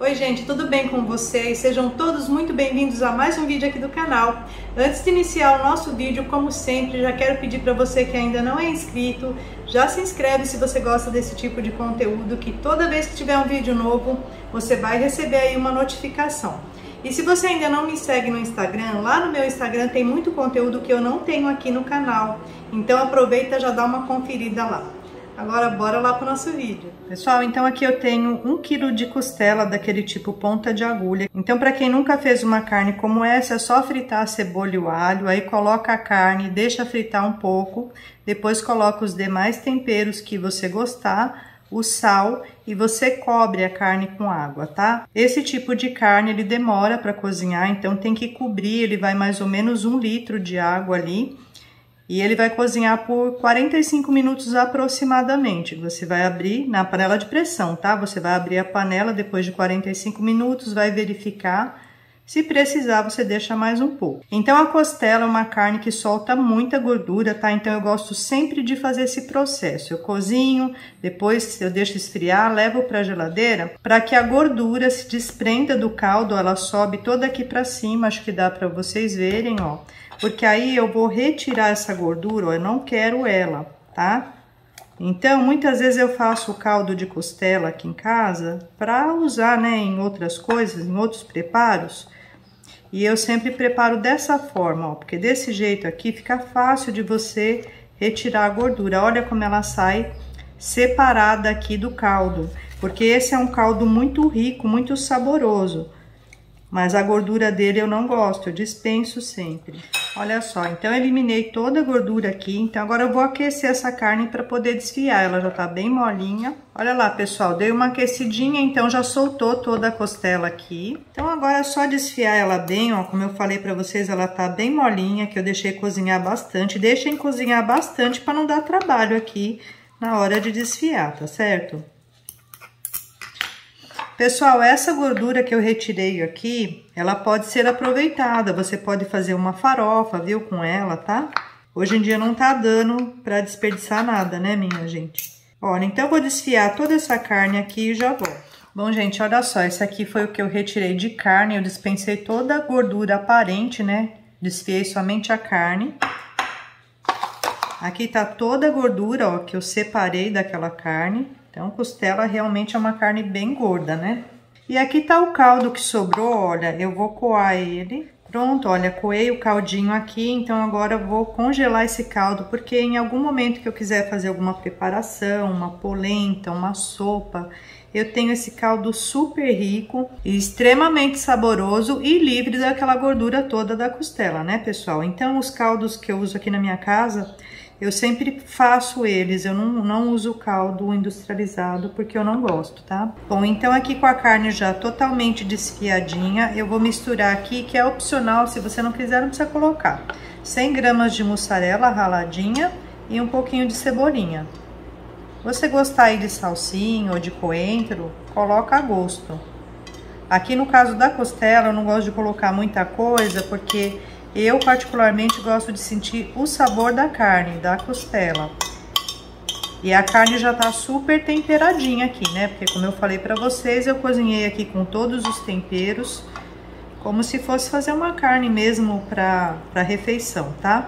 Oi gente, tudo bem com vocês? Sejam todos muito bem-vindos a mais um vídeo aqui do canal. Antes de iniciar o nosso vídeo, como sempre, já quero pedir para você que ainda não é inscrito, já se inscreve se você gosta desse tipo de conteúdo, que toda vez que tiver um vídeo novo, você vai receber aí uma notificação. E se você ainda não me segue no Instagram, lá no meu Instagram tem muito conteúdo que eu não tenho aqui no canal, então aproveita e já dá uma conferida lá. Agora bora lá pro nosso vídeo. Pessoal, então aqui eu tenho 1 kg de costela daquele tipo ponta de agulha. Então para quem nunca fez uma carne como essa, é só fritar a cebola e o alho, aí coloca a carne, deixa fritar um pouco, depois coloca os demais temperos que você gostar, o sal e você cobre a carne com água, tá? Esse tipo de carne ele demora para cozinhar, então tem que cobrir, ele vai mais ou menos 1 litro de água ali. E ele vai cozinhar por 45 minutos aproximadamente. Você vai abrir na panela de pressão, tá? Você vai abrir a panela depois de 45 minutos, vai verificar. Se precisar, você deixa mais um pouco. Então, a costela é uma carne que solta muita gordura, tá? Então, eu gosto sempre de fazer esse processo. Eu cozinho, depois eu deixo esfriar, levo para a geladeira, para que a gordura se desprenda do caldo, ela sobe toda aqui para cima, acho que dá para vocês verem, ó. Porque aí eu vou retirar essa gordura, ó, eu não quero ela, tá? Então, muitas vezes eu faço o caldo de costela aqui em casa para usar, né, em outras coisas, em outros preparos. E eu sempre preparo dessa forma, ó, porque desse jeito aqui fica fácil de você retirar a gordura. Olha como ela sai separada aqui do caldo, porque esse é um caldo muito rico, muito saboroso. Mas a gordura dele eu não gosto, eu dispenso sempre. Olha só, então eu eliminei toda a gordura aqui. Então agora eu vou aquecer essa carne para poder desfiar. Ela já tá bem molinha. Olha lá, pessoal, dei uma aquecidinha, então já soltou toda a costela aqui. Então agora é só desfiar ela bem, ó. Como eu falei para vocês, ela tá bem molinha, que eu deixei cozinhar bastante. Deixem cozinhar bastante para não dar trabalho aqui na hora de desfiar, tá certo? Pessoal, essa gordura que eu retirei aqui, ela pode ser aproveitada. Você pode fazer uma farofa, viu, com ela, tá? Hoje em dia não tá dando pra desperdiçar nada, né, minha gente? Olha, então eu vou desfiar toda essa carne aqui e já volto. Bom, gente, olha só, esse aqui foi o que eu retirei de carne. Eu dispensei toda a gordura aparente, né? Desfiei somente a carne. Aqui tá toda a gordura, ó, que eu separei daquela carne. Então, costela realmente é uma carne bem gorda, né? E aqui tá o caldo que sobrou, olha, eu vou coar ele. Pronto, olha, coei o caldinho aqui, então agora eu vou congelar esse caldo, porque em algum momento que eu quiser fazer alguma preparação, uma polenta, uma sopa, eu tenho esse caldo super rico e extremamente saboroso e livre daquela gordura toda da costela, né, pessoal? Então, os caldos que eu uso aqui na minha casa, eu sempre faço eles, eu não uso caldo industrializado porque eu não gosto, tá? Bom, então aqui com a carne já totalmente desfiadinha, eu vou misturar aqui, que é opcional, se você não quiser não precisa colocar. 100 gramas de mussarela raladinha e um pouquinho de cebolinha. Você gostar aí de salsinha ou de coentro, coloca a gosto. Aqui no caso da costela eu não gosto de colocar muita coisa, porque eu particularmente gosto de sentir o sabor da carne, da costela. E a carne já tá super temperadinha aqui, né? Porque como eu falei pra vocês, eu cozinhei aqui com todos os temperos, como se fosse fazer uma carne mesmo pra refeição, tá?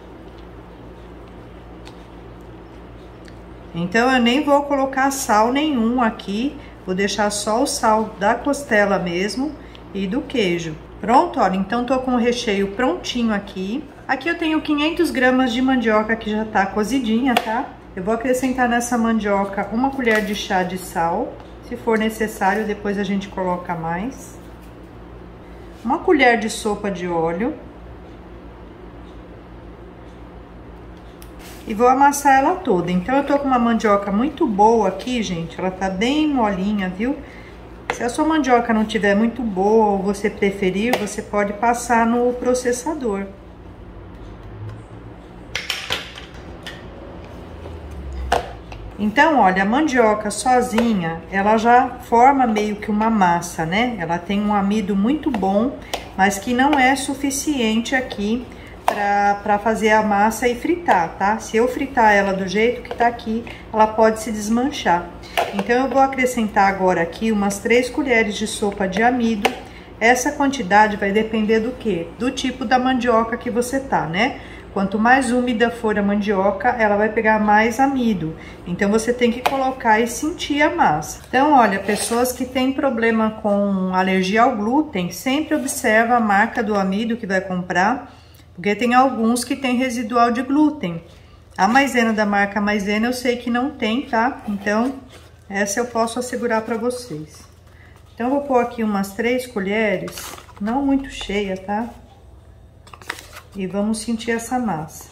Então eu nem vou colocar sal nenhum aqui, vou deixar só o sal da costela mesmo e do queijo. Pronto, olha, então tô com o recheio prontinho aqui. Aqui eu tenho 500 gramas de mandioca que já tá cozidinha, tá? Eu vou acrescentar nessa mandioca 1 colher de chá de sal. Se for necessário, depois a gente coloca mais. 1 colher de sopa de óleo. E vou amassar ela toda. Então eu tô com uma mandioca muito boa aqui, gente. Ela tá bem molinha, viu? Se a sua mandioca não tiver muito boa ou você preferir, você pode passar no processador. Então, olha, a mandioca sozinha, ela já forma meio que uma massa, né? Ela tem um amido muito bom, mas que não é suficiente aqui para fazer a massa e fritar, tá? Se eu fritar ela do jeito que tá aqui, ela pode se desmanchar. Então eu vou acrescentar agora aqui umas 3 colheres de sopa de amido. Essa quantidade vai depender do quê? Do tipo da mandioca que você tá, né? Quanto mais úmida for a mandioca, ela vai pegar mais amido. Então, você tem que colocar e sentir a massa. Então, olha, pessoas que têm problema com alergia ao glúten, sempre observa a marca do amido que vai comprar, porque tem alguns que tem residual de glúten. A maisena da marca Maisena eu sei que não tem, tá? Então, essa eu posso assegurar para vocês. Então, eu vou pôr aqui umas 3 colheres, não muito cheia, tá? E vamos sentir essa massa.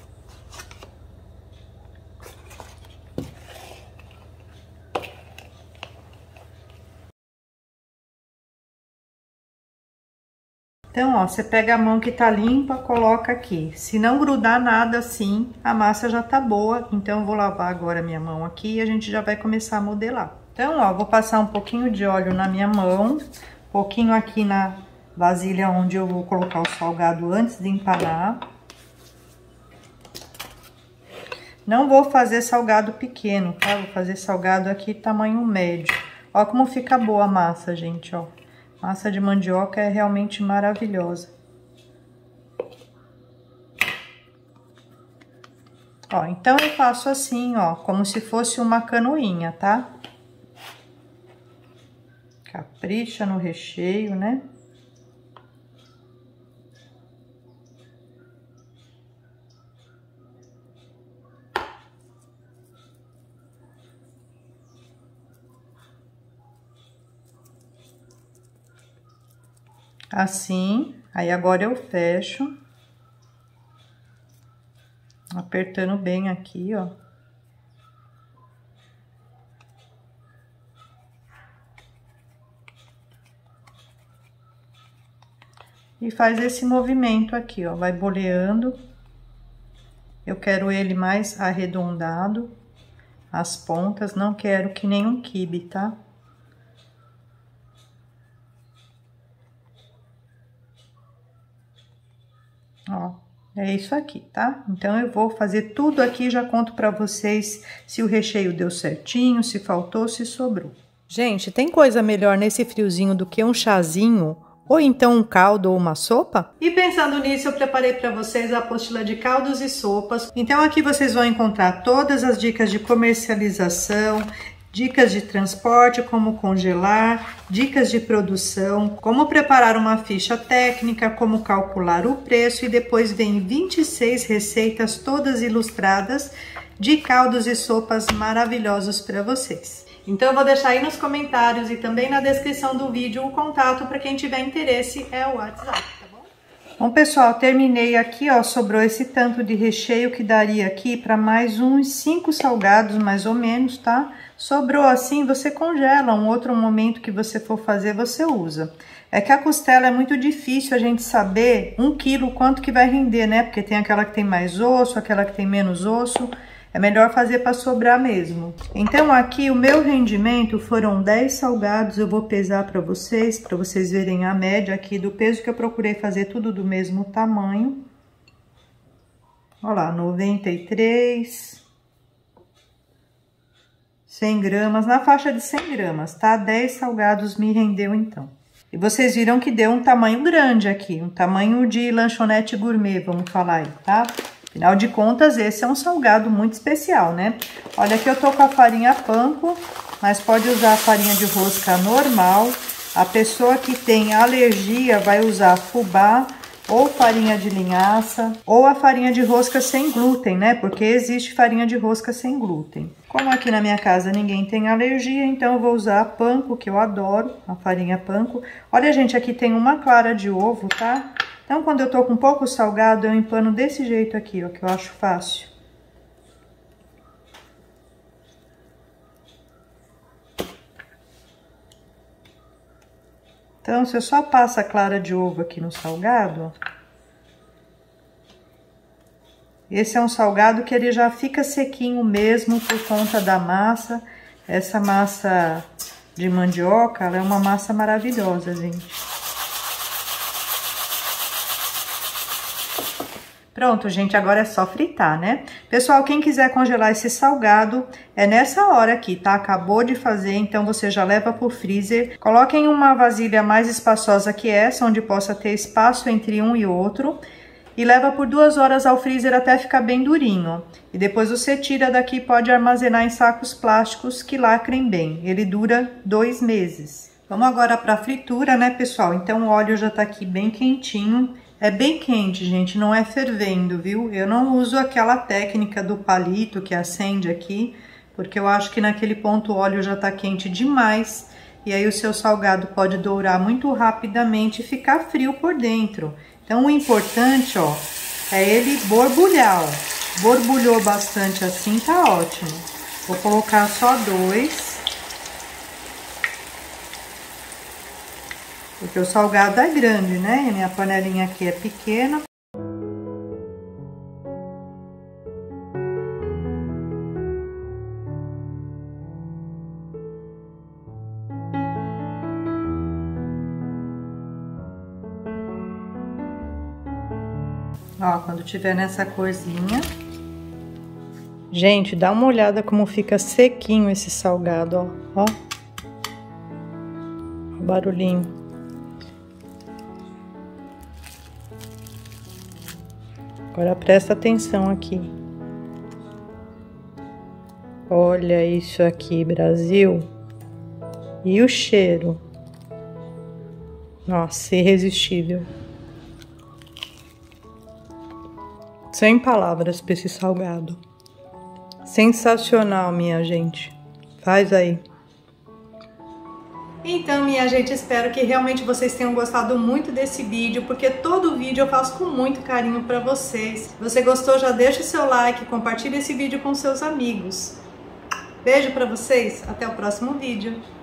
Então, ó, você pega a mão que tá limpa, coloca aqui. Se não grudar nada assim, a massa já tá boa. Então, eu vou lavar agora a minha mão aqui e a gente já vai começar a modelar. Então, ó, vou passar um pouquinho de óleo na minha mão, um pouquinho aqui na vasilha onde eu vou colocar o salgado antes de empanar. Não vou fazer salgado pequeno, tá? Vou fazer salgado aqui tamanho médio. Ó como fica boa a massa, gente, ó. Massa de mandioca é realmente maravilhosa. Ó, então eu faço assim, ó, como se fosse uma canoinha, tá? Capricha no recheio, né? Assim, aí agora eu fecho, apertando bem aqui, ó. E faz esse movimento aqui, ó, vai boleando. Eu quero ele mais arredondado, as pontas, não quero que nem um quibe, tá? Ó, é isso aqui, tá? Então, eu vou fazer tudo aqui e já conto pra vocês se o recheio deu certinho, se faltou, se sobrou. Gente, tem coisa melhor nesse friozinho do que um chazinho? Ou então um caldo ou uma sopa? E pensando nisso, eu preparei para vocês a apostila de caldos e sopas. Então, aqui vocês vão encontrar todas as dicas de comercialização, dicas de transporte, como congelar, dicas de produção, como preparar uma ficha técnica, como calcular o preço e depois vem 26 receitas todas ilustradas de caldos e sopas maravilhosos para vocês. Então eu vou deixar aí nos comentários e também na descrição do vídeo o contato para quem tiver interesse, é o WhatsApp, tá bom? Bom, pessoal, terminei aqui, ó, sobrou esse tanto de recheio que daria aqui para mais uns 5 salgados, mais ou menos, tá? Sobrou assim, você congela, um outro momento que você for fazer, você usa. É que a costela é muito difícil a gente saber 1 quilo quanto que vai render, né? Porque tem aquela que tem mais osso, aquela que tem menos osso. É melhor fazer para sobrar mesmo. Então, aqui o meu rendimento foram 10 salgados. Eu vou pesar para vocês verem a média aqui do peso que eu procurei fazer tudo do mesmo tamanho. Olha lá, 93, 100 gramas, na faixa de 100 gramas, tá? 10 salgados me rendeu então. E vocês viram que deu um tamanho grande aqui, um tamanho de lanchonete gourmet, vamos falar aí, tá? Afinal de contas, esse é um salgado muito especial, né? Olha que eu tô com a farinha panko, mas pode usar a farinha de rosca normal. A pessoa que tem alergia vai usar fubá ou farinha de linhaça ou a farinha de rosca sem glúten, né? Porque existe farinha de rosca sem glúten. Como aqui na minha casa ninguém tem alergia, então eu vou usar a panko, que eu adoro, a farinha panko. Olha, gente, aqui tem uma clara de ovo, tá? Então, quando eu tô com pouco salgado, eu empano desse jeito aqui, ó, que eu acho fácil. Então, você só passa a clara de ovo aqui no salgado. Esse é um salgado que ele já fica sequinho mesmo por conta da massa. Essa massa de mandioca, ela é uma massa maravilhosa, gente. Pronto, gente, agora é só fritar, né? Pessoal, quem quiser congelar esse salgado, é nessa hora aqui, tá? Acabou de fazer, então você já leva pro freezer. Coloque em uma vasilha mais espaçosa que essa, onde possa ter espaço entre um e outro. E leva por 2 horas ao freezer até ficar bem durinho. E depois você tira daqui e pode armazenar em sacos plásticos que lacrem bem. Ele dura 2 meses. Vamos agora para a fritura, né, pessoal? Então o óleo já tá aqui bem quentinho. É bem quente, gente, não é fervendo, viu? Eu não uso aquela técnica do palito que acende aqui, porque eu acho que naquele ponto o óleo já tá quente demais. E aí o seu salgado pode dourar muito rapidamente e ficar frio por dentro. Então o importante, ó, é ele borbulhar, ó. Borbulhou bastante assim, tá ótimo. Vou colocar só 2. Porque o salgado é grande, né? E minha panelinha aqui é pequena. Ó, quando tiver nessa corzinha. Gente, dá uma olhada como fica sequinho esse salgado, ó. Ó. O barulhinho. Agora presta atenção aqui. Olha isso aqui, Brasil. E o cheiro. Nossa, irresistível. Sem palavras para esse salgado. Sensacional, minha gente. Faz aí. Então, minha gente, espero que realmente vocês tenham gostado muito desse vídeo, porque todo vídeo eu faço com muito carinho para vocês. Se você gostou, já deixa o seu like, compartilha esse vídeo com seus amigos. Beijo para vocês, até o próximo vídeo.